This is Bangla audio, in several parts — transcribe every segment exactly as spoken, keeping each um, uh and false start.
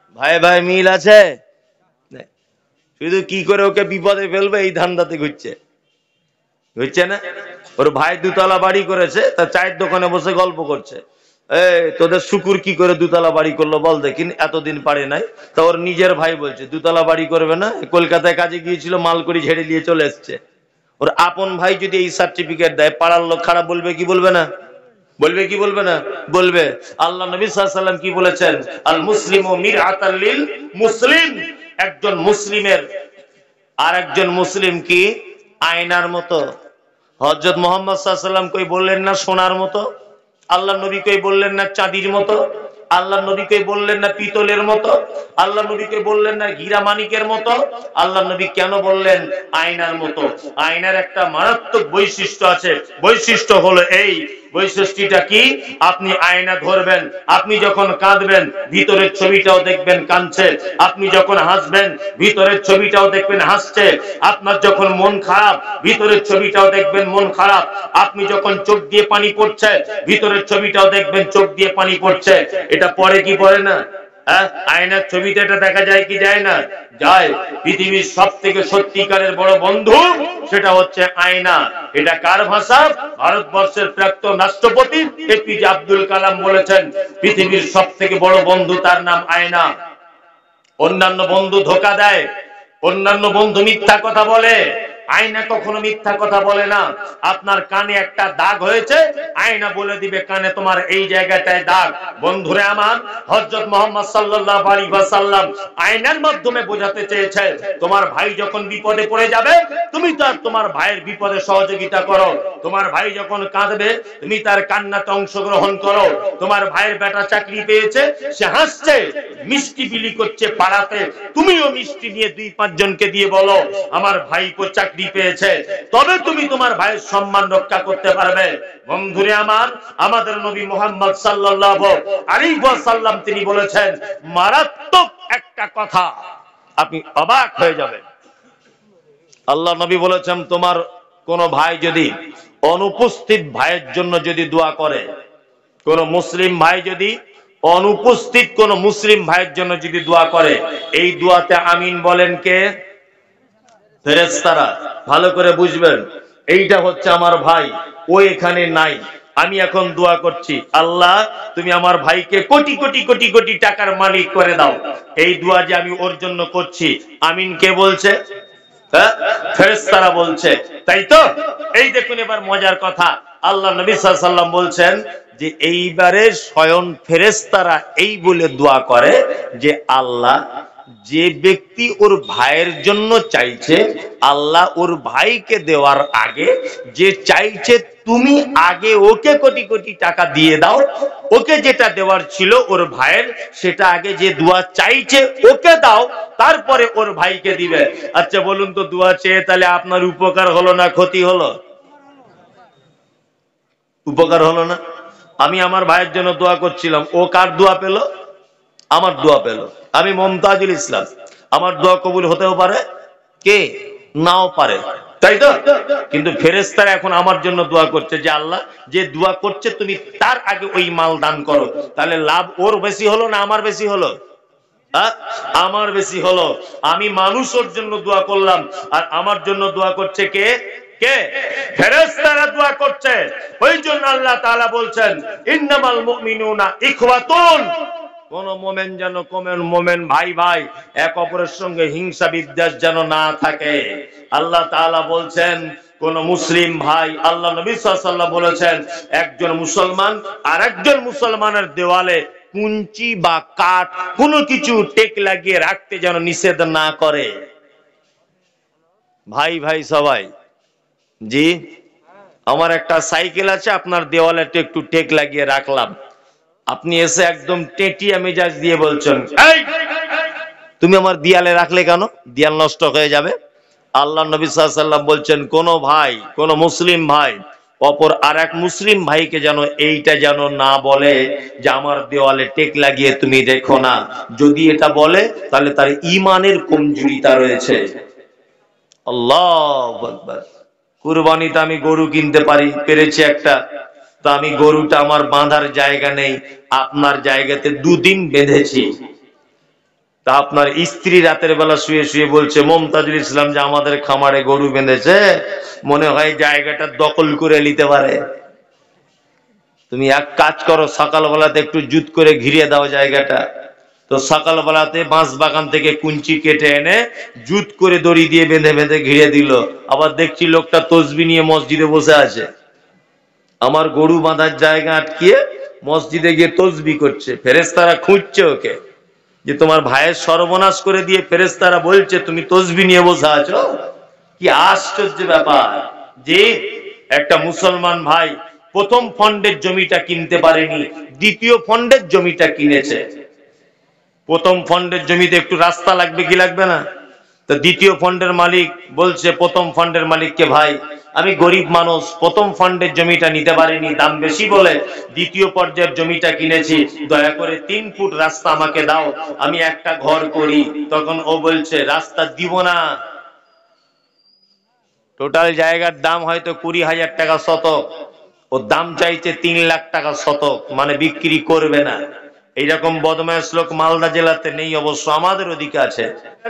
ভাই ভাই মিল আছে, শুধু কি করে ওকে বিপদে ফেলবে এই ধান্দাতে ঘুরছে, বুঝছে না? ওর ভাই দুতলা বাড়ি করেছে, তার চায়ের দোকানে বসে গল্প করছে, এই তোদের শুকুর কি করে দুতলা বাড়ি করলো বল দেখিন, এতদিন পারে নাই। তা ওর নিজের ভাই বলছে দুতলা বাড়ি করবে না, কলকাতায় কাজে গিয়েছিল, মাল করে ঝেড়ে নিয়ে চলে এসছে। ওর আপন ভাই যদি এই সার্টিফিকেট দেয়, পাড়ার লোক খারাপ বলবে কি বলবে না? বলবে কি বলবে না? বলবে। আল্লাহ নবী সাল্লাল্লাহু আলাইহি ওয়াসাল্লাম কি বলেছেন? আল মুসলিমু মিরআতাল লিল মুসলিম, একজন মুসলিমের আর একজন মুসলিম কি আয়নার মতো। হযরত মুহাম্মদ সাল্লাল্লাহু আলাইহি ওয়াসাল্লাম কই বললেন না সোনার মতো? আল্লাহ নবী কই বললেন না চাঁদির মতো? আল্লাহ নবী কই বললেন না পিতলের মতো? আল্লাহ নবী কই বললেন না হীরা মানিকের মতো? আল্লাহ নবী কেন বললেন আয়নার মতো? আয়নার একটা মারাত্মক বৈশিষ্ট্য আছে, বৈশিষ্ট্য হলো এই, বৈশিষ্ট্যটা কি? আপনি আয়না ধরবেন, আপনি যখন কাঁদবেন ভিতরের ছবিটাও দেখবেন কাঁদছে, আপনি যখন হাসবেন ভিতরের ছবিটাও দেখবেন হাসছে, আপনার যখন মন খারাপ ভিতরের ছবিটাও দেখবেন মন খারাপ, আপনি যখন চোখ দিয়ে পানি পড়ছে ভিতরের ছবিটাও দেখবেন চোখ দিয়ে পানি পড়ছে। এটা পড়ে কি পড়ে না? হ্যাঁ, আয়নার ছবিতে এটা দেখা যায় কি যায় না? যায়। পৃথিবীর সব থেকে সত্যিকারের বড় বন্ধু সেটা হচ্ছে আয়না। এটা কার ভাষা? ভারতবর্ষের প্রাক্তন রাষ্ট্রপতি এপিজে আব্দুল কালাম বলেছেন পৃথিবীর সব থেকে বড় বন্ধু তার নাম আয়না। অন্যান্য বন্ধু ধোঁকা দেয়, অন্যান্য বন্ধু মিথ্যা কথা বলে, আয়না কখনো মিথ্যা কথা বলে না। আপনার কানে একটা দাগ হয়েছে, আয়না বলে দিবে কানে তোমার এই জায়গাটায় দাগ। বন্ধুরে আমার, হযরত মুহাম্মদ সাল্লাল্লাহু আলাইহি ওয়াসাল্লাম আয়নার মাধ্যমে বোঝাতে চেয়েছে তোমার ভাই যখন বিপদে পড়ে যাবে তুমি তার তোমার ভাইয়ের বিপদে সহযোগিতা করো, তোমার ভাই যখন কাঁদবে তুমি তার কান্নাতে অংশগ্রহণ করো, তোমার ভাইয়ের বেটা চাকরি পেয়েছে সে হাসছে মিষ্টি বিলি করছে পাড়াতে, তুমিও মিষ্টি নিয়ে দুই পাঁচ জনকে দিয়ে বলো আমার ভাইপো চাকরি পেয়েছে, তবে তুমি তোমার ভাইয়ের সম্মান রক্ষা করতে পারবে। বন্ধুরে আমার, আমাদের নবী মুহাম্মদ সাল্লাল্লাহু আলাইহি ওয়াসাল্লাম তিনি বলেছেন মারাত্মক একটা কথা, আপনি অবাক হয়ে যাবেন। আল্লাহ নবী বলেছেন তোমার কোন ভাই যদি অনুপস্থিত ভাইয়ের জন্য যদি দোয়া করে, কোন মুসলিম ভাই যদি অনুপস্থিত কোন মুসলিম ভাইয়ের জন্য যদি দোয়া করে, এই দোয়াতে আমিন বলেন কে? ফেরেশতারা। ভালো করে বুঝবেন, এইটা হচ্ছে আমার ভাই, ও এখানে নাই, আমি এখন দোয়া করছি আল্লাহ তুমি আমার ভাইকে কোটি কোটি কোটি কোটি টাকার মালিক করে দাও, এই দোয়া যে আমি ওর জন্য করছি, আমিন কে বলছে? ফেরেশতারা বলছে, তাই তো? এই দেখুন এবার মজার কথা, আল্লাহ নবী সাল্লাল্লাহু আলাইহি ওয়াসাল্লাম বলছেন যে এইবারে স্বয়ং ফেরেশতারা এই বলে দোয়া করে যে আল্লাহ যে ব্যক্তি ওর ভাইয়ের জন্য চাইছে আল্লাহ ওর ভাইকে দেওয়ার আগে যে চাইছে তুমি আগে ওকে কোটি কোটি টাকা দিয়ে দাও, ওকে যেটা দেওয়ার ছিল ওর ভাইয়ের সেটা আগে যে দোয়া চাইছে ওকে দাও, তারপরে ওর ভাইকে দিবে। আচ্ছা বলুন তো দোয়া চেয়ে তাহলে আপনার উপকার হলো না ক্ষতি হলো? উপকার হলো না? আমি আমার ভাইয়ের জন্য দোয়া করছিলাম, ও কার দোয়া পেল? আমার দোয়া পেল। আমি মমতাজুল ইসলাম, আমার দোয়া কবুল হতেও পারে, কে নাও পারে, তাই তো? কিন্তু ফেরেশতারা এখন আমার জন্য দোয়া করছে যে আল্লাহ যে দোয়া করছে তুমি তার আগে ওই মাল দান করো, তাহলে লাভ ওর বেশি হলো না আমার বেশি হলো? আমার বেশি হলো। আমি মানুষের জন্য দোয়া করলাম আর আমার জন্য দোয়া করছে কে? কে? ফেরেশতারা দোয়া করছে। ওই জন্য আল্লাহ তাআলা বলছেন ইন্নামাল মুমিনুনা ইখওয়াতুন, কোন মোমেন যেন কোমেন মোমেন ভাই ভাই এক অপরের সঙ্গে হিংসা বিদ্বেষ যেন না থাকে। আল্লাহ তাআলা বলছেন কোন মুসলিম ভাই, আল্লাহ নবী সাল্লাল্লাহু আলাইহি ওয়াসাল্লাম বলেছেন একজন মুসলমান আর একজন মুসলমানের দেওয়ালে কুঞ্চি বা কাঠ কোনো কিছু টেক লাগিয়ে রাখতে যেন নিষেধ না করে। ভাই ভাই সবাই, জি আমার একটা সাইকেল আছে, আপনার দেওয়ালে একটু টেক লাগিয়ে রাখলাম, আপনি এসে একদম টেটিয়া মেজাজ দিয়ে বলছেন এই তুমি আমার দেয়ালে রাখলে কেন, দেয়াল নষ্ট হয়ে যাবে। আল্লাহ নবী সাল্লাল্লাহু আলাইহি ওয়াসাল্লাম বলছেন কোন ভাই, কোন মুসলিম ভাই অপর আর এক মুসলিম ভাইকে যেন এইটা যেন না বলে যে আমার দেওয়ালে টেক লাগিয়ে তুমি দেখো না, যদি এটা বলে তাহলে তার ঈমানের কমজোরিতা রয়েছে। আল্লাহু আকবার। কুরবানিতে আমি গরু কিনতে পারি পেরেছি একটা, তো আমি গরুটা আমার বাঁধার জায়গা নেই, আপনার জায়গাতে দুদিন বেঁধেছি, তা আপনার স্ত্রী রাতের বেলা শুয়ে শুয়ে বলছে মমতাজুল ইসলাম যে আমাদের খামারে গরু বেঁধেছে, মনে হয় জায়গাটা দখল করে নিতে পারে। তুমি এক কাজ করো, সকালবেলাতে একটু জুত করে ঘিরে দাও জায়গাটা। তো সকালবেলাতে বাঁশ বাগান থেকে কুঞ্চি কেটে এনে জুত করে দড়ি দিয়ে বেঁধে বেঁধে ঘিরে দিল। আবার দেখছি লোকটা তসবি নিয়ে মসজিদে বসে আছে, আমার গরু বাঁধার জায়গা আটকিয়ে মসজিদে গিয়ে তসবি করছে। ফেরেশতারা খুঁজছে ওকে যে তোমার ভাইয়ের সর্বনাশ করে দিয়ে ফেরেশতারা বলছে তুমি তসবি নিয়ে বসে আছো। কি আশ্চর্য ব্যাপার যে একটা মুসলমান ভাই প্রথম ফন্ডের জমিটা কিনতে পারেনি, দ্বিতীয় ফন্ডের জমিটা কিনেছে। প্রথম ফন্ডের জমিতে একটু রাস্তা লাগবে কি লাগবে না? তো দ্বিতীয় ফন্ডের মালিক বলছে প্রথম ফন্ডের মালিককে, ভাই আমি গরিব মানুষ, প্রথম ফন্ডের জমিটা নিতে পারিনি, দাম বেশি বলে দ্বিতীয় পর্যায়ের জমিটা কিনেছি, দয়া করে তিন ফুট রাস্তা আমাকে দাও, আমি একটা ঘর করি। তখন ও বলছে রাস্তা দিব না, টোটাল জায়গার দাম হয়তো কুড়ি হাজার টাকা শতক, ওর দাম চাইছে তিন লাখ টাকা শতক, মানে বিক্রি করবে না। এইরকম বদমাইশ লোক মালদা জেলাতে নেই, অবশ্য আমাদের ওদিকে আছে।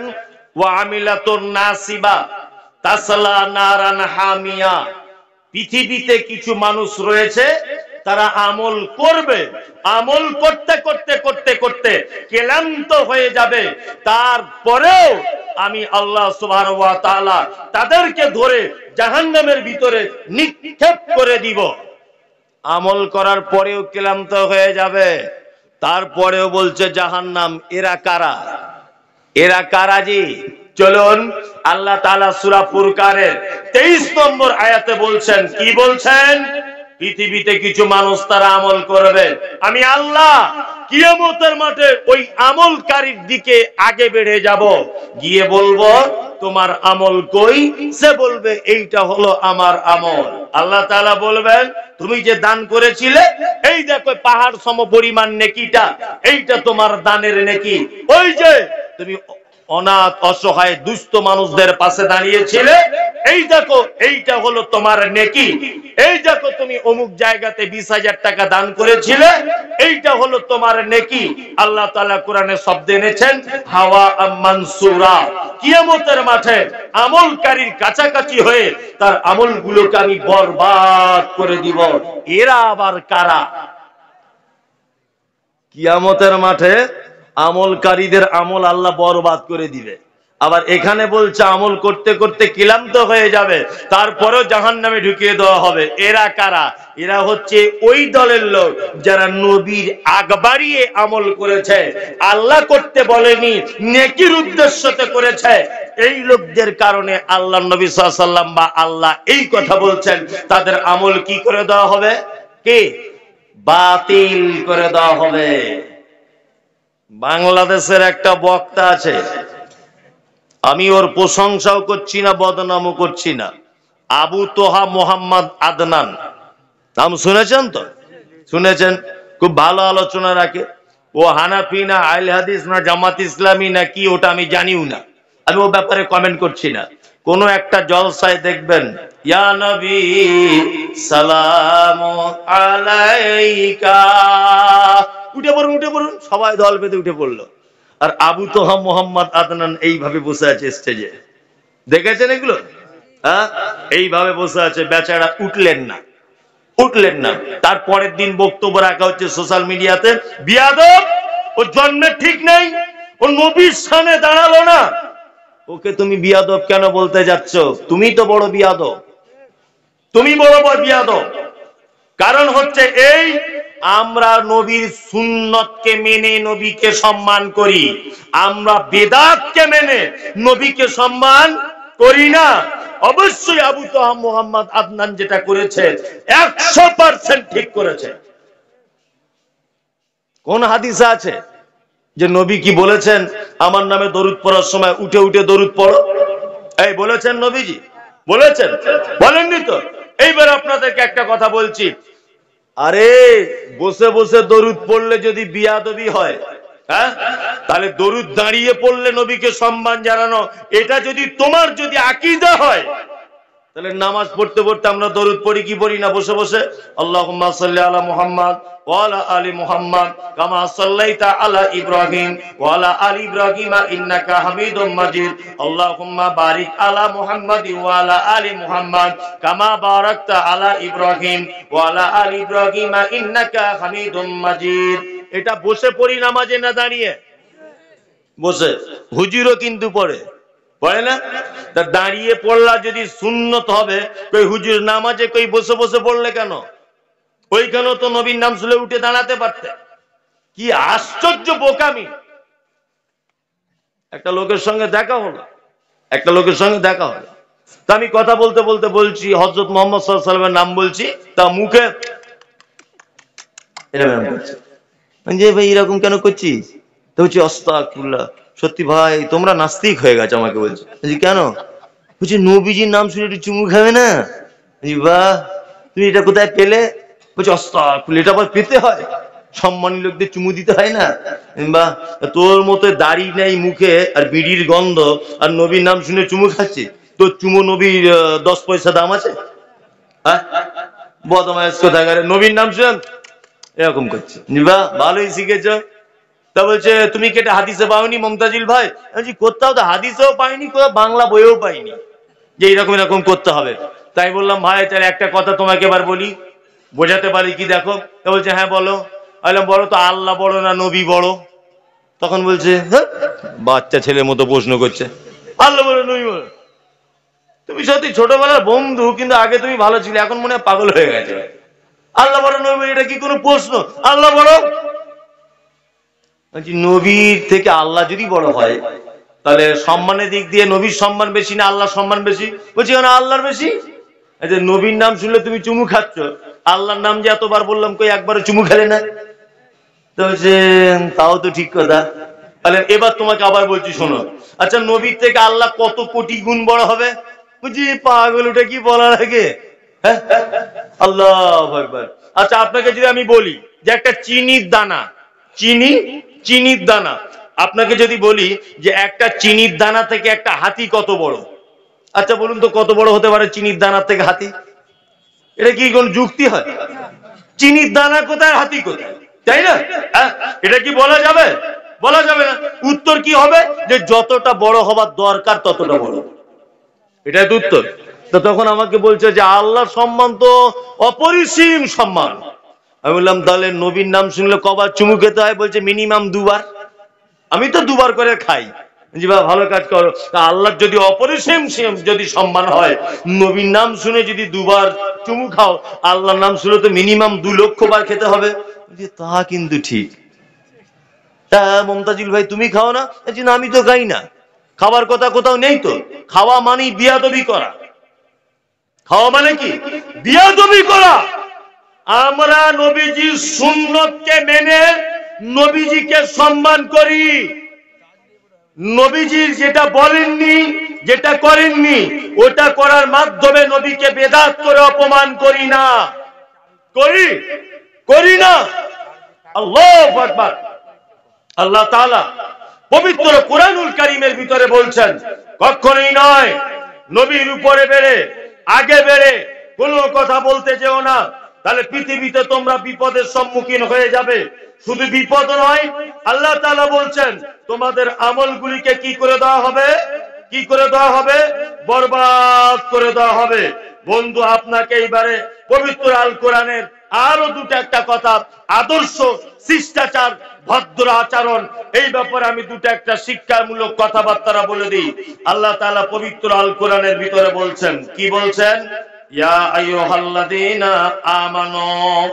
পৃথিবীতে কিছু মানুষ রয়েছে তারা আমল করবে, আমল করতে করতে করতে করতে ক্লান্ত হয়ে যাবে, তারপরেও আমি আল্লাহ সুবহানাহু ওয়া তাআলা তাদেরকে ধরে জাহান্নামের ভিতরে নিক্ষেপ করে দিব। আমল করার পরেও ক্লান্ত হয়ে যাবে, তারপরেও বলছে জাহান্নাম। এরা কারা? এরা কারা জি? চলুন আল্লাহ তাআলা সূরা ফুরকানের তেইশ নম্বর আয়াতে বলছেন, কি বলছেন? পৃথিবীতে কিছু মানুষ তারা আমল করবে, আমি আল্লাহ কিয়ামতের মাঠে ওই আমলকারীর দিকে আগে বেড়ে যাব, গিয়ে বলবো তোমার আমল কই? সে বলবে এইটা হলো আমার আমল। আল্লাহ তাআলা বলবেন তুমি যে দান করেছিলে, এই দেখো পাহাড় সম পরিমাণ নেকিটা, এইটা তোমার দানের নেকি। ওই যে তুমি অনাথ অসহায় দুস্থ মানুষদের পাশে দাঁড়িয়েছিলে, এই দেখো এইটা হলো তোমার নেকি। এই দেখো তুমি অমুক জায়গাতে বিশ হাজার টাকা দান করেছিলে, এইটা হলো তোমার নেকি। আল্লাহ তাআলা কোরআনে শব্দ এনেছেন হাওয়া মানসুরা, কিয়ামতের মাঠে আমলকারীর কাছাকাছি হয়ে তার আমলগুলোকে আমি বরবাদ করে দিব। এরা আবার কারা? কিয়ামতের মাঠে আমলকারীদের আমল আল্লাহ বরবাদ করে দিবে। আবার এখানে বলছে আমল করতে করতে ক্লান্ত হয়ে যাবে, তারপরেও জাহান্নামে ঢুকিয়ে দেওয়া হবে। এরা কারা? এরা হচ্ছে ওই দলের লোক যারা নবীর আগ বাড়িয়ে আমল করেছে, আল্লাহ করতে বলেনি, নেকির উদ্দেশ্যতে করেছে। এই লোকদের কারণে আল্লাহ নবী সাল্লাল্লাহু আলাইহি ওয়াসাল্লাম বা আল্লাহ এই কথা বলছেন, তাদের আমল কি করে দেওয়া হবে? কি বাতিল করে দেওয়া হবে। বাংলাদেশের একটা বক্তা আছে, আমি ওর প্রশংসাও করছি না বদনামও করছি না, আবু তোহা মোহাম্মদ আদনান, নাম শুনেছেন তো? শুনেছেন? খুব ভালো আলোচনা রাখে। ও হানাফি না আহলে হাদিস না জামাত ইসলামী না কি ওটা আমি জানিও না, আমি ও ব্যাপারে কমেন্ট করছি না। কোন একটা জলসায় দেখবেন ইয়া নবী সালামু আলাইকা, উঠে পড়ুন উঠে পড়ুন, সবাই দল বেঁধে উঠে পড়লো। আর আবু তোহা মোহাম্মদ আদনান এইভাবে বসে আছে স্টেজে, দেখেছেন এগুলো? হ্যাঁ, এইভাবে বসে আছে, বেচারা উঠলেন না, উঠলেন না। তারপরের দিন বক্তব্য রাখা হচ্ছে সোশ্যাল মিডিয়াতে, বিয়াদব, ওর জন্মের ঠিক নেই, ও নবীর সামনে দাঁড়ালো না, ওকে তুমি বিয়াদব কেন বলতে যাচ্ছ? তুমি তো বড় বিয়াদব, তুমি বড় বড় বিয়াদব। কারণ হচ্ছে এই, আমরা নবীর সুন্নতকে মেনে নবীকে সম্মান করি, আমরা বেদাতকে মেনে নবীকে সম্মান করি না। অবশ্যই আবু তোহা মোহাম্মদ আদনান যেটা করেছে একশো পার্সেন্ট ঠিক করেছে। কোন হাদিসে আছে যে নবী কি বলেছেন আমার নামে দরুদ পড়ার সময় উঠে উঠে দরুদ পড়ো? এই বলেছেন নবীজি? বলেছেন? বলেননি তো। এইবার আপনাদেরকে একটা কথা বলছি, আরে বসে বসে দরুদ পড়লে যদি বিয়াদবি হয়, হ্যাঁ, তাহলে দরুদ দাঁড়িয়ে পড়লে নবীকে সম্মান জানানো, এটা যদি তোমার যদি আকীদা হয়, তাহলে নামাজ পড়তে পড়তে আমরা দরুদ পড়ি কি পড়ি না বসে বসে? আল্লাহুম্মা সাল্লি আলা মুহাম্মাদ ওয়া আলা আলি মুহাম্মাদ কামা সাল্লাইতা আলা ইব্রাহিম ওয়া আলা আলি ইব্রাহিম ইন্নাকা হামিদুম মাজিদ। আল্লাহুম্মা বারিক আলা মুহাম্মাদ ওয়া আলা আলি মুহাম্মাদ কামা বারাকতা আলা ইব্রাহিম ওয়া আলা আলি ইব্রাহিম ইন্নাকা হামিদুম মাজিদ। এটা বসে পড়ি নামাজে না দাঁড়িয়ে? বসে। হুজুরও কিন্তু পড়ে, পড়ে না? তা দাঁড়িয়ে পড়লা যদি সুন্নত হবে, কই হুজুর নামাজে কই বসে বসে পড়লে কেন? ওইখানেও তো নবীর নাম শুনে উঠে দাঁড়াতে পারতে। কি আশ্চর্য বোকামি! একটা লোকের সঙ্গে দেখা হলো, একটা লোকের সঙ্গে দেখা হলো তা আমি কথা বলতে বলতে বলছি হযরত মুহাম্মদ সাল্লাল্লাহু আলাইহি ওয়াসাল্লামের নাম বলছি, তা মুখে এরকম করছে যে ভাই এরকম কেন করছিস? তো বলছি আস্তাগফিরুল্লাহ, সত্যি ভাই তোমরা নাস্তিক হয়ে গেছো। আমাকে বলছে কেন? বলছি নবীজির নাম শুনে একটু চুমু খাবে না? বাহ, তুমি এটা কোথায় পেলে? বলছি আস্তাগফিরুল্লাহ, এটা আবার পেতে হয়? সম্মানী লোকদের চুমু দিতে হয় না? বাহ, তোর মতো দাড়ি নেই মুখে আর বিড়ির গন্ধ আর নবীর নাম শুনে চুমু খাচ্ছি, তোর চুমু নবীর দশ পয়সা দাম আছে? হ্যাঁ, বদমাইশ কোথাকার, নবীর নাম শুনে এরকম করছে। বাহ, ভালোই শিখেছ। তা বলছে তুমি কি এটা হাদিসে পাওনি মমতাজিল ভাই? বলছি কোথাও তো হাদিসেও পাইনি, কোথাও বাংলা বইয়েও পাইনি যে এরকম এরকম করতে হবে। তাই বললাম ভাই তাহলে একটা কথা তোমাকে এবার বলি, বোঝাতে পারি কি দেখো। তা বলছে হ্যাঁ বলো। বললাম বলো তো আল্লাহ বড় না নবী বড়? তখন বলছে হ্যাঁ, বাচ্চা ছেলের মতো প্রশ্ন করছে, আল্লাহ বড় নবী বড়? তুমি সত্যি ছোটবেলার বন্ধু, কিন্তু আগে তুমি ভালো ছিলে, এখন মনে হয় পাগল হয়ে গেছে। আল্লাহ বড় নবী এটা কি কোনো প্রশ্ন? আল্লাহ বড়, নবীর থেকে আল্লাহ যদি বড় হয় তাহলে সম্মানের দিক দিয়ে নবীর সম্মান বেশি না আল্লাহর সম্মান বেশি? বলছি না আল্লাহর বেশি। নবীর নাম শুনলে তুমি চুমু খাচ্ছ, আল্লাহর নাম যে এতবার বললাম কই একবারও চুমু খেলে না? তো বলছে তাও তো ঠিক কথা। তাহলে এবার তোমাকে আবার বলছি শোনো, আচ্ছা নবীর থেকে আল্লাহ কত কোটি গুণ বড় হবে? বুঝি পাগল, ওটা কি বলার আগে? হ্যাঁ, আল্লাহু আকবার। আচ্ছা আপনাকে যদি আমি বলি যে একটা চিনির দানা, চিনি চিনির দানা, আপনাকে যদি বলি যে একটা চিনির দানা থেকে একটা হাতি কত বড়, আচ্ছা বলুন তো কত বড় হতে পারে চিনির দানার থেকে হাতি? এটা কি কোন যুক্তি হয়? চিনির দানা কোথায়, হাতি কোথায়, তাই না? এটা কি বলা যাবে? বলা যাবে না। উত্তর কি হবে? যে যতটা বড় হবার দরকার ততটা বড়, এটাই তো উত্তর। তো তখন আমাকে বলছে যে আল্লাহর সম্মান তো অপরিসীম সম্মান। আমি বললাম তাহলে নবীর নাম শুনলে কবার চুমু খেতে হয়? বলছে মিনিমাম দুবার। আমি তো দুবার করে খাই। জি বাবা, ভালো কাজ করো। তা আল্লাহর যদি অপরিসীম যদি সম্মান হয়, নবীর নাম শুনে যদি দুবার চুমু খাও, আল্লাহর নাম শুনে তো মিনিমাম দু লক্ষ বার খেতে হবে। তা কিন্তু ঠিক। তা মমতাজিল ভাই তুমি খাও না? না আমি তো খাই না। খাবার কথা কোথাও নেই তো। খাওয়া মানেই বিয়াদবি করা। খাওয়া মানে কি? বিয়াদবি করা। আমরা নবীজির সুন্নতকে মেনে নবীজিকে সম্মান করি। নবীজির যেটা বলেননি, যেটা করেননি, ওটা করার মাধ্যমে নবীকে বেদাত করে অপমান করি না। করি করি না। আল্লাহু আকবার। আল্লাহ তাআলা পবিত্র কোরআনুল কারীমের ভিতরে বলছেন কখনোই নয় নবীর উপরে বেড়ে আগে বেড়ে কোনো কথা বলতে যেও না, তাহলে পৃথিবীতে তোমরা বিপদের সম্মুখীন হয়ে যাবে। শুধু বিপদ নয়, আল্লাহ তাআলা বলছেন তোমাদের আমলগুলিকে কি করে দেওয়া হবে? কি করে দেওয়া হবে? বরবাদ করে দেওয়া হবে। বন্ধু আপনাকে এইবারে পবিত্র আল কোরআনের আরো দুটো একটা কথা, আদর্শ, শিষ্টাচার, ভদ্র আচরণ, এই ব্যাপারে আমি দুটো একটা শিক্ষামূলক কথাবার্তা বলে দিই। আল্লাহ তাআলা পবিত্র আল কোরআনের ভিতরে বলছেন, কি বলছেন? ইয়া আইয়ুহাল্লাযীনা আমানু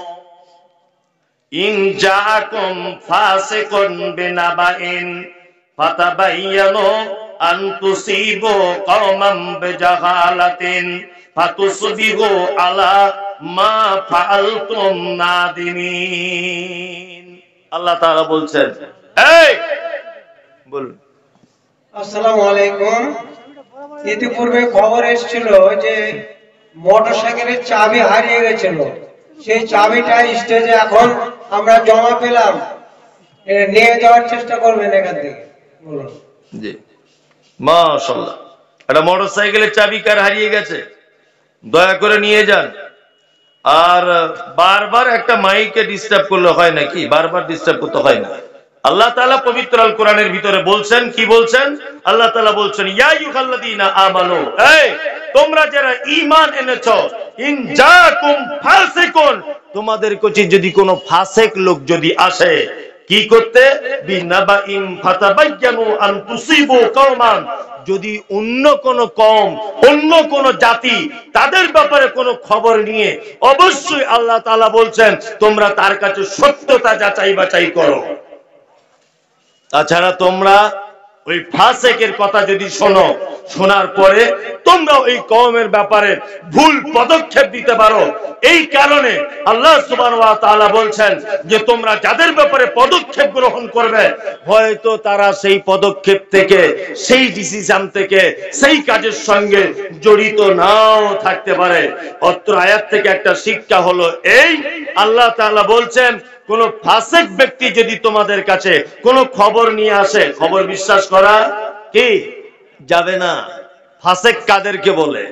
ইন জাআকুম ফাসিকুন বিনাবাইন ফাতাবায়ানু আন তুসিবু কওমান বিজাহালাতিন ফাতুসবিহু আলা মা ফাআলতুম নাদিমিন। আল্লাহ তাআলা বলছেন, এই বল। আসসালামু আলাইকুম। ইতিপূর্বে খবর এসেছিল যে মোটরসাইকেলের চাবি হারিয়ে গেছিল, সেই চাবিটা স্টেজে এখন আমরা জমা পেলাম, নিয়ে যাওয়ার চেষ্টা করবেন এখান থেকে। বলুন। জি মাশাআল্লাহ। একটা মোটরসাইকেলের চাবি কার হারিয়ে গেছে? দয়া করে নিয়ে যান। আর বারবার একটা মাইকে ডিস্টার্ব করলে হয় নাকি? বারবার ডিস্টার্ব করতে হয় না। আল্লাহ তাআলা পবিত্র আল কোরআনের ভিতরে বলছেন, কি বলছেন? আল্লাহ তাআলা বলছেন, ইয়া আইয়ুহাল্লাযীনা আমানু, এই তোমরা যারা ঈমান এনেছো, ইন জাকুম ফাসিকুন, তোমাদের কাছে যদি কোনো ফাসিক লোক যদি আসে, কি করতে? বিনাবাইন ফাতাবায়ানু আন তুসিবু কওমান, যদি অন্য কোন কওম, অন্য কোন জাতি, তাদের ব্যাপারে কোনো খবর নিয়ে, অবশ্যই আল্লাহ তাআলা বলছেন তোমরা তার কাছে সত্যতা যাচাই বাছাই করো। তাছাড়া তোমরা ওই ফাসিকের কথা যদি শোনো, শোনার পরে তোমরা ওই কওমের ব্যাপারে ভুল পদক্ষেপ দিতে পারো, এই কারণে আল্লাহ সুবহানাহু ওয়া তাআলা বলছেন যে তোমরা যাদের ব্যাপারে পদক্ষেপ গ্রহণ করবে, হয়তো তারা সেই পদক্ষেপ থেকে, সেই ডিসিশন থেকে, সেই কাজের সঙ্গে জড়িত নাও থাকতে পারে। অত্র আয়াত থেকে একটা শিক্ষা হলো এই, আল্লাহ তাআলা বলছেন কোন ফাসিক ব্যক্তি যদি তোমাদের কাছে কোন খবর নিয়ে আসে, খবর বিশ্বাস করা কি যাবে না। ফাসিক কাদেরকে বলে?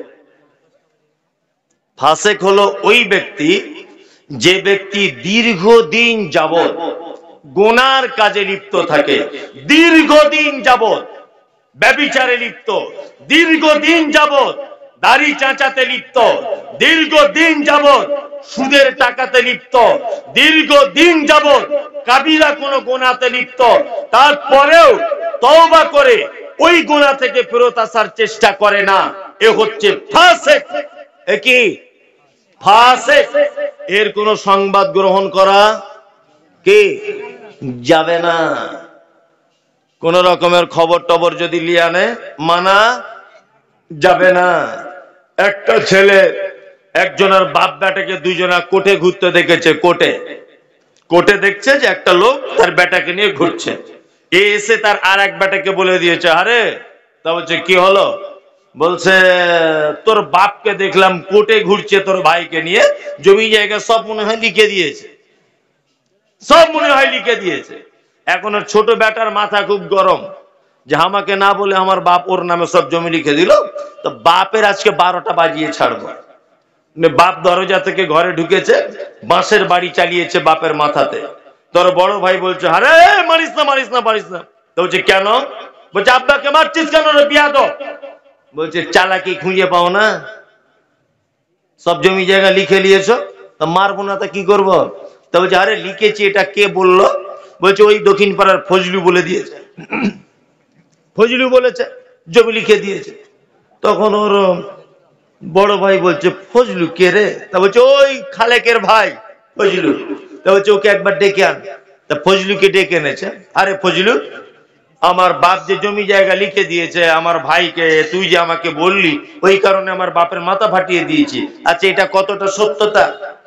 ফাসিক হলো ওই ব্যক্তি, যে ব্যক্তি দীর্ঘদিন যাবত গুনার কাজে লিপ্ত থাকে, দীর্ঘদিন যাবত ব্যভিচারে লিপ্ত, দীর্ঘদিন যাবত দাড়ি চাঁচাতে লিপ্ত, দীর্ঘদিন যাবত সুদের টাকাতে লিপ্ত, দীর্ঘদিন যাবত কাবিরা কোনো গুনাহতে লিপ্ত, তারপরেও তওবা করে ওই গুনাহ থেকে ফেরত আসার চেষ্টা করে না, এ হচ্ছে ফাসিক। এ কি? ফাসিক। এর কোনো সংবাদ গ্রহণ করা কি যাবে না। কোন রকমের খবর টবর যদি লিয়ে আনে, মানা যাবে না। একটা ছেলে একজনের বাপ বেটাকে দুইজনা কোর্টে ঘুরতে দেখেছে, কোর্টে কোর্টে দেখছে যে একটা লোক তার বেটাকে নিয়ে ঘুরছে। এ এসে তার আর এক বেটাকে বলে দিয়েছে, আরে তা বলছে কি হলো? বলছে তোর বাপকে দেখলাম কোর্টে ঘুরছে তোর ভাইকে নিয়ে, জমি জায়গা সব মনে হয় লিখে দিয়েছে, সব মনে হয় লিখে দিয়েছে। এখন ওর ছোট বেটার মাথা খুব গরম, যে আমাকে না বলে আমার বাপ ওর নামে সব জমি লিখে দিল, তো বাপের আজকে বারোটা বাজিয়ে ছাড়বো। বাপ দরজা থেকে ঘরে ঢুকেছে, বাঁশের বাড়ি চালিয়েছে বাপের মাথাতে। তোর বড় ভাই বলছে, আরে মারিস না মারিস না মারিস না। তো বলছে কেন? বলছে আব্বাকে মারছিস কেন রে বিয়াদব? বলছে চালাকি খুঁজে পাও না, সব জমি জায়গা লিখে নিয়েছো, তা মারবো না তা কি করবো? তা বলছে আরে লিখেছি, এটা কে বললো? বলছে ওই দক্ষিণ পাড়ার ফজলু বলে দিয়েছে, ফজলু বলেছে জমি লিখে দিয়েছে। তখন ওর বড় ভাই বলছে ফজলু কে রে? তা বলছে ওই খালেকের ভাই ফজলু। তা বলছে ওকে একবার ডেকে আন। তা ফজলুকে ডেকে এনেছে। আরে ফজলু, আমার বাপ যে জমি জায়গা লিখে দিয়েছে আমার ভাইকে, তুই যে আমাকে বললি, ওই কারণে আমার বাপের মাথা ফাটিয়ে দিয়েছি। আচ্ছা এটা কতটা সত্যতা?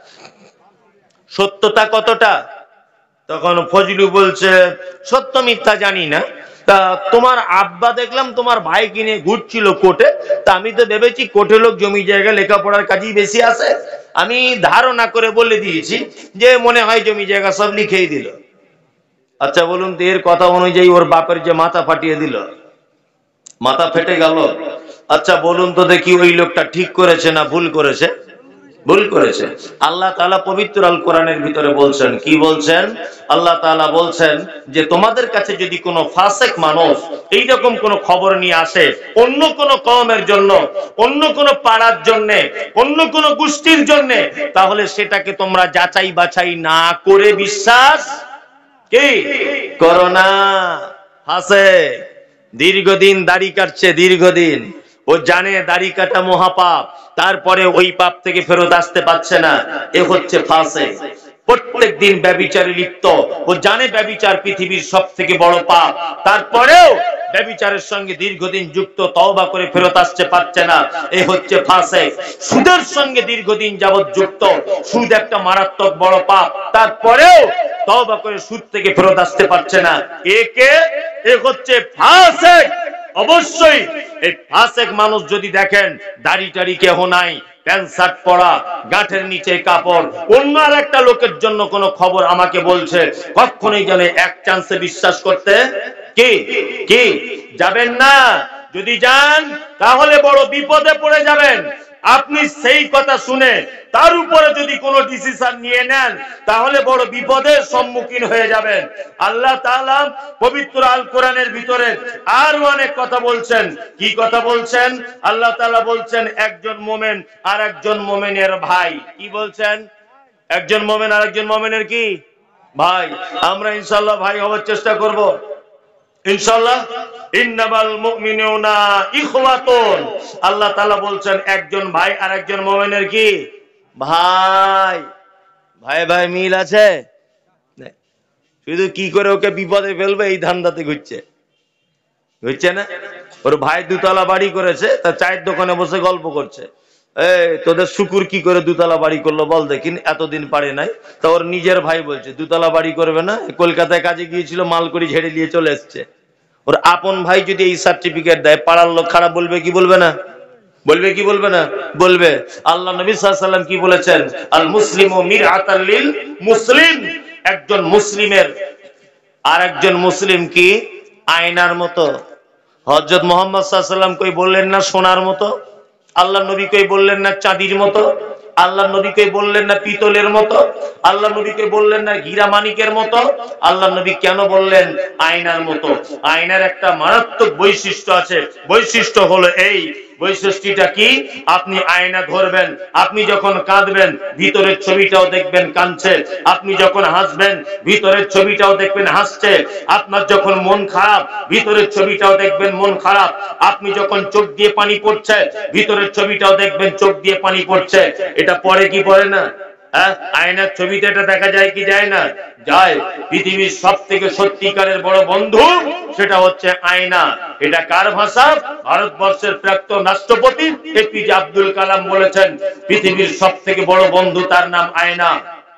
সত্যতা কতটা? তখন ফজলু বলছে সত্য মিথ্যা জানি না, তা তোমার আব্বা দেখলাম তোমার ভাই কিনে ঘুরছিল কোর্টে, তা আমি তো ভেবেছি কোর্টে লোক জমি জায়গা লেখাপড়ার কাজই বেশি আছে, আমি ধারণা করে বলে দিয়েছি যে মনে হয় জমি জায়গা সব লিখেই দিল। আচ্ছা বলুন তো, এর কথা অনুযায়ী ওর বাপের যে মাথা ফাটিয়ে দিল, মাথা ফেটে গেল, আচ্ছা বলুন তো দেখি ওই লোকটা ঠিক করেছে না ভুল করেছে? ভুল করেছে। আল্লাহ তাআলা পবিত্র আল কোরআনের ভিতরে বলছেন, কি বলছেন? আল্লাহ তাআলা বলছেন যে তোমাদের কাছে যদি কোনো ফাসিক মানুষ এইরকম কোনো খবর নিয়ে আসে, অন্য কোনো কওমের জন্য, অন্য কোনো পাড়ার জন্য, অন্য কোনো গোষ্ঠীর জন্য, তাহলে সেটাকে তোমরা যাচাই বাছাই না করে বিশ্বাস কি করো না। ফাসিক দীর্ঘদিন দাড়ি কাটছে, দীর্ঘদিন ও জানে দাড়ি কাটা মহাপাপ, তারপরে ওই পাপ থেকে ফেরত আসতে পারছে না, এ হচ্ছে ফাসিক। প্রত্যেক দিন ব্যভিচারে লিপ্ত, ও জানে ব্যভিচার পৃথিবীর সব থেকে বড় পাপ, তারপরেও ব্যভিচারের সঙ্গে দীর্ঘদিন যুক্ত, তওবা করে ফেরত আসতে পারছে না, এ হচ্ছে ফাসিক। সুদের সঙ্গে দীর্ঘদিন যাবত যুক্ত, সুদ একটা মারাত্মক বড় পাপ, তারপরেও তওবা করে সুদ থেকে ফেরত আসতে পারছে না, একে এ হচ্ছে ফাসিক। অবশ্যই এই ফাসিক মানুষ যদি দেখেন দাড়ি টাড়ি কেহ নাই, প্যান্ট শার্ট পরা, গাঁঠের নিচে কাপড়, অন্য আর একটা লোকের জন্য কোনো খবর আমাকে বলছে, কখনোই যেন এক চান্সে বিশ্বাস করতে কি কি যাবেন না। যদি যান তাহলে বড় বিপদে পড়ে যাবেন। আপনি সেই কথা শুনে তার উপরে যদি কোনো ডিসিশন নিয়ে নেন তাহলে বড় বিপদের সম্মুখীন হয়ে যাবেন। আল্লাহ তাআলা পবিত্র আল কোরআনের ভিতরে আরো অনেক কথা বলছেন। কি কথা বলছেন? আল্লাহ তাআলা বলছেন একজন মুমিন আর একজন মুমিনের ভাই। কি বলছেন? একজন মুমিন আর একজন মুমিনের কি ভাই। আমরা ইনশাআল্লাহ ভাই হওয়ার চেষ্টা করব ইনশাআল্লাহ। ইন্নামাল মুমিনুনা ইখওয়াতুন, আল্লাহ তাআলা বলছেন একজন ভাই আর একজন মুমিনের কি ভাই। ভাই ভাই মিল আছে, শুধু কি করে ওকে বিপদে ফেলবে এই ধান্দাতে ঘুরছে, ঘুরছে না? ওর ভাই দুতলা বাড়ি করেছে, তার চায়ের দোকানে বসে গল্প করছে, এই তোদের শুকুর কি করে দুতলা বাড়ি করলো বল দেখিন, এতদিন পারে নাই। তা ওর নিজের ভাই বলছে দুতলা বাড়ি করবে না, কলকাতায় কাজে গিয়েছিল, মাল করে ঝেড়ে দিয়ে চলে এসছে। ওর আপন ভাই যদি এই সার্টিফিকেট দেয়, পাড়ার লোক খারাপ বলবে কি বলবে না? বলবে কি বলবে না? বলবে। আল্লাহ নবী সাল্লাল্লাহু আলাইহি ওয়াসাল্লাম কি বলেছেন? আল মুসলিমু মিরআতাল লিল মুসলিম, একজন মুসলিমের আর একজন মুসলিম কি আয়নার মতো। হযরত মুহাম্মদ সাল্লাল্লাহু আলাইহি ওয়াসাল্লাম কই বললেন না সোনার মতো? আল্লাহ নবী কই বললেন না চাঁদির মতো? আল্লাহ নবী কই বললেন না পিতলের মতো? আল্লাহ নবী কই বললেন না হীরা মানিকের মতো? আল্লাহ নবী কেন বললেন আয়নার মতো? আয়নার একটা মারাত্মক বৈশিষ্ট্য আছে, বৈশিষ্ট্য হলো এই, বৈশিষ্ট্যটা কি? আপনি আয়না ধরবেন, আপনি যখন কাঁদবেন ভিতরের ছবিটাও দেখবেন কাঁদছে, আপনি যখন হাসবেন ভিতরের ছবিটাও দেখবেন হাসছে, আপনার যখন মন খারাপ ভিতরের ছবিটাও দেখবেন মন খারাপ, আপনি যখন চোখ দিয়ে পানি পড়ছে ভিতরের ছবিটাও দেখবেন চোখ দিয়ে পানি পড়ছে। এটা পড়ে কি পড়ে না? হ্যাঁ, আয়নার ছবিতে এটা দেখা যায় কি যায় না? যায়। পৃথিবীর সব থেকে সত্যিকারের বড় বন্ধু সেটা হচ্ছে আয়না। এটা কার ভাষা? ভারতবর্ষের প্রাক্তন রাষ্ট্রপতি এপিজে আব্দুল কালাম বলেছেন পৃথিবীর সব থেকে বড় বন্ধু তার নাম আয়না।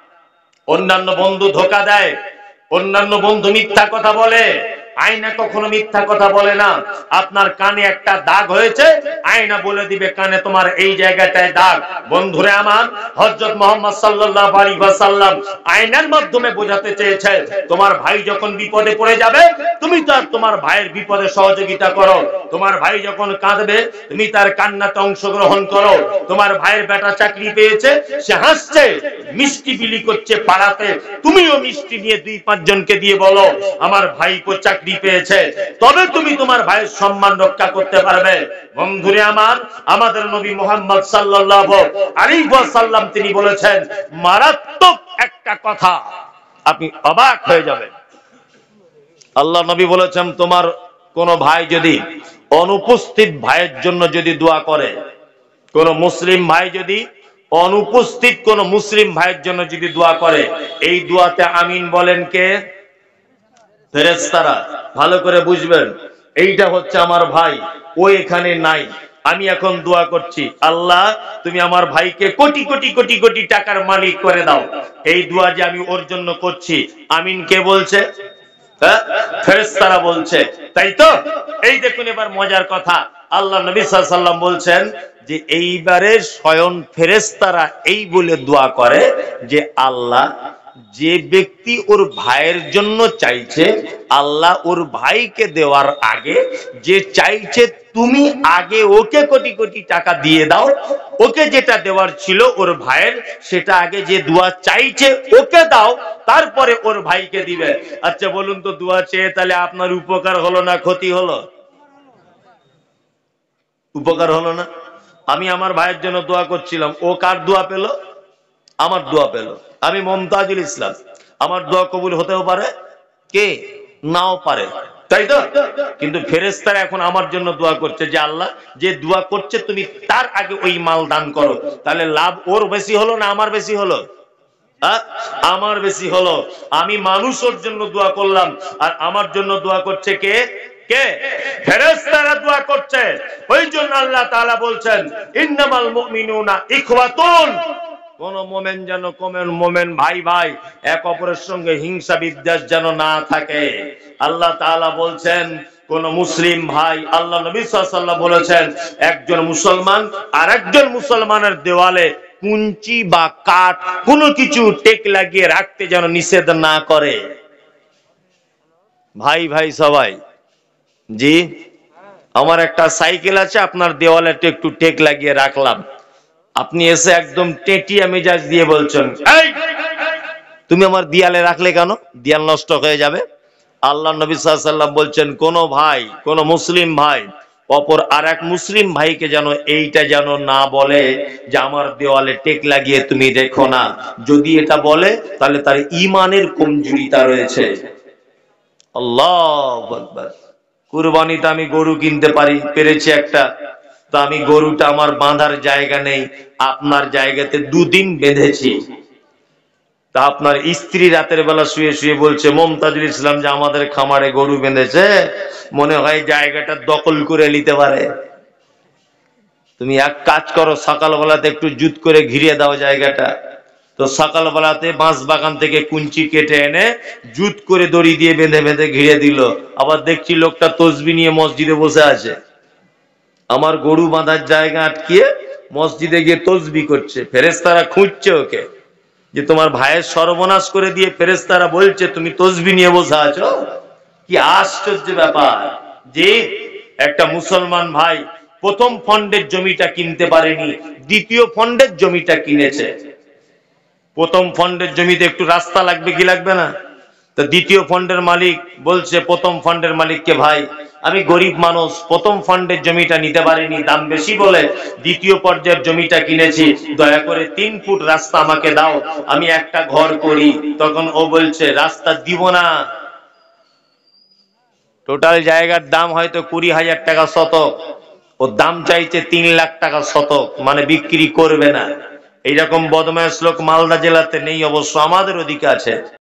অন্যান্য বন্ধু ধোঁকা দেয়, অন্যান্য বন্ধু মিথ্যা কথা বলে, আয়না কখনো মিথ্যা কথা বলে না। আপনার কানে একটা দাগ হয়েছে, আয়না বলে দিবে কানে তোমার এই জায়গাটায় দাগ। বন্ধুরে আমার, হযরত মুহাম্মদ সাল্লাল্লাহু আলাইহি ওয়াসাল্লাম আয়নার মাধ্যমে বোঝাতে চেয়েছে তোমার ভাই যখন বিপদে পড়ে যাবে তুমি তার তোমার ভাইয়ের বিপদে সহযোগিতা করো, তোমার ভাই যখন কাঁদবে তুমি তার কান্নাতে অংশগ্রহণ করো, তোমার ভাইয়ের বেটা চাকরি পেয়েছে সে হাসছে মিষ্টি বিলি করছে পাড়াতে, তুমিও মিষ্টি নিয়ে দুই পাঁচ জনকে দিয়ে বলো আমার ভাইপো চাকরি পেয়েছে, তবে তুমি তোমার ভাইয়ের সম্মান রক্ষা করতে পারবে। বন্ধুরে আমার, আমাদের নবী মুহাম্মদ সাল্লাল্লাহু আলাইহি ওয়াসাল্লাম তিনি বলেছেন মারাত্মক একটা কথা, আপনি অবাক হয়ে যাবেন। আল্লাহ নবী বলেছেন তোমার কোন ভাই যদি অনুপস্থিত ভাইয়ের জন্য যদি দোয়া করে, কোন মুসলিম ভাই যদি অনুপস্থিত কোন মুসলিম ভাইয়ের জন্য যদি দোয়া করে, এই দোয়াতে আমিন বলেন কে? ফেরেশতারা। ভালো করে বুঝবেন, এইটা হচ্ছে আমার ভাই, ও এখানে নাই, আমি এখন দোয়া করছি আল্লাহ তুমি আমার ভাইকে কোটি কোটি কোটি কোটি টাকার মালিক করে দাও। এই দোয়া যে আমি ওর জন্য করছি, আমিন কে বলছে? ফেরেশতারা বলছে, তাই তো? এই দেখুন এবার মজার কথা, আল্লাহ নবী সাল্লাল্লাহু আলাইহি ওয়াসাল্লাম বলছেন যে এইবারে স্বয়ং ফেরেশতারা এই বলে দোয়া করে যে আল্লাহ যে ব্যক্তি ওর ভাইয়ের জন্য চাইছে আল্লাহ ওর ভাইকে দেওয়ার আগে যে চাইছে তুমি আগে ওকে কোটি কোটি টাকা দিয়ে দাও, ওকে যেটা দেওয়ার ছিল ওর ভাইয়ের সেটা আগে যে দোয়া চাইছে ওকে দাও, তারপরে ওর ভাইকে দিবে। আচ্ছা বলুন তো, দোয়া চেয়ে তাহলে আপনার উপকার হলো না ক্ষতি হলো? উপকার হলো না? আমি আমার ভাইয়ের জন্য দোয়া করছিলাম, ও কার দোয়া পেল? আমার দোয়া পেল। আমি মমতাজুল ইসলাম, আমার দোয়া কবুল হতেও পারে, কে নাও পারে, তাই তো? কিন্তু ফেরেশতারা এখন আমার জন্য দোয়া করছে যে আল্লাহ যে দোয়া করছে তুমি তার আগে ওই মাল দান করো। তাহলে লাভ ওর বেশি হলো না আমার বেশি হলো? আমার বেশি হলো। আমি মানুষের জন্য দোয়া করলাম আর আমার জন্য দোয়া করছে কে? কে? ফেরেশতারা দোয়া করছে। ওই জন্য আল্লাহ তাআলা বলছেন ইন্নামাল মুমিনুনা ইখওয়াতুন, কোন মোমেন যেন কোমেন মোমেন ভাই ভাই এক অপরের সঙ্গে হিংসা বিদ্বেষ যেন না থাকে। আল্লাহ তাআলা বলছেন কোন মুসলিম ভাই, আল্লাহ নবী সাল্লাল্লাহু আলাইহি ওয়াসাল্লাম বলেছেন একজন মুসলমান আর একজন মুসলমানের দেওয়ালে কুঞ্চি বা কাঠ কোনো কিছু টেক লাগিয়ে রাখতে যেন নিষেধ না করে। ভাই ভাই সবাই, জি আমার একটা সাইকেল আছে, আপনার দেওয়ালে একটু টেক লাগিয়ে রাখলাম, আপনি এসে একদম টেটিয়া মেজাজ দিয়ে বলছেন, এই তুমি আমার দিয়ালে রাখলে কেন? দিয়াল নষ্ট হয়ে যাবে। আল্লাহ নবী সাল্লাল্লাহু আলাইহি ওয়াসাল্লাম বলছেন, কোন ভাই, কোন মুসলিম ভাই অপর আর এক মুসলিম ভাইকে যেন এইটা যেন না বলে যে আমার দেওয়ালে টেক লাগিয়ে তুমি রেখো না। যদি এটা বলে তাহলে তার ঈমানের কমজোরিতা রয়েছে। আল্লাহু আকবার। কুরবানিতে আমি গরু কিনতে পারি, পেরেছি একটা, তো আমি গরুটা আমার বাঁধার জায়গা নেই, আপনার জায়গাতে দুদিন বেঁধেছি। তা আপনার স্ত্রী রাতের বেলা শুয়ে শুয়ে বলছে, মমতাজুল ইসলাম যে আমাদের খামারে গরু বেঁধেছে, মনে হয় জায়গাটা দখল করে নিতে পারে। তুমি এক কাজ করো, সকালবেলাতে একটু জুত করে ঘিরে দাও জায়গাটা। তো সকালবেলাতে বাঁশ বাগান থেকে কুঞ্চি কেটে এনে জুত করে দড়ি দিয়ে বেঁধে বেঁধে ঘিরে দিল। আবার দেখছি লোকটা তসবি নিয়ে মসজিদে বসে আছে, আমার গরু বাঁধার জায়গা আটকিয়ে মসজিদে গিয়ে তসবি করছে। ফেরেশতারা খুঁজছে ওকে, যে তোমার ভাইয়ের সর্বনাশ করে দিয়ে ফেরেশতারা বলছে তুমি তসবি নিয়ে বসে আছো। কি আশ্চর্য ব্যাপার যে একটা মুসলমান ভাই প্রথম ফন্ডের জমিটা কিনতে পারেনি, দ্বিতীয় ফন্ডের জমিটা কিনেছে। প্রথম ফন্ডের জমিতে একটু রাস্তা লাগবে কি লাগবে না? তো দ্বিতীয় ফন্ডের মালিক বলছে প্রথম ফন্ডের মালিককে, ভাই আমি গরিব মানুষ, প্রথম ফন্ডের জমিটা নিতে পারিনি, দাম বেশি বলে দ্বিতীয় পর্যায়ের জমিটা কিনেছি, দয়া করে তিন ফুট রাস্তা আমাকে দাও, আমি একটা ঘর করি। তখন ও বলছে রাস্তা দিব না। টোটাল জায়গার দাম হয়তো কুড়ি হাজার টাকা শতক, ও দাম চাইছে তিন লাখ টাকা শতক, মানে বিক্রি করবে না। এইরকম বদমাশ লোক মালদা জেলাতে নেই, অবশ্য আমাদের ওদিকে আছে।